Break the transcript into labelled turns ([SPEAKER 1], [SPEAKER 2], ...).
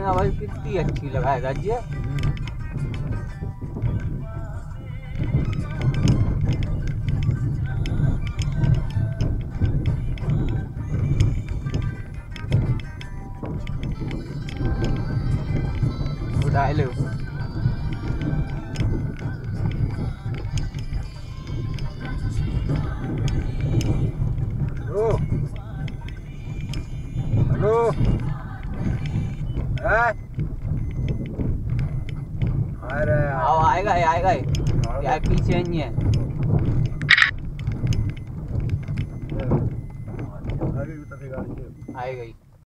[SPEAKER 1] देगा भाई, कितनी अच्छी लगाएगा ये। उड़ा लो।
[SPEAKER 2] हेलो अरे
[SPEAKER 1] आओ, आएगा यार, पीछे नहीं है।
[SPEAKER 2] आगे भी तो गाड़ी
[SPEAKER 1] आएगा ही।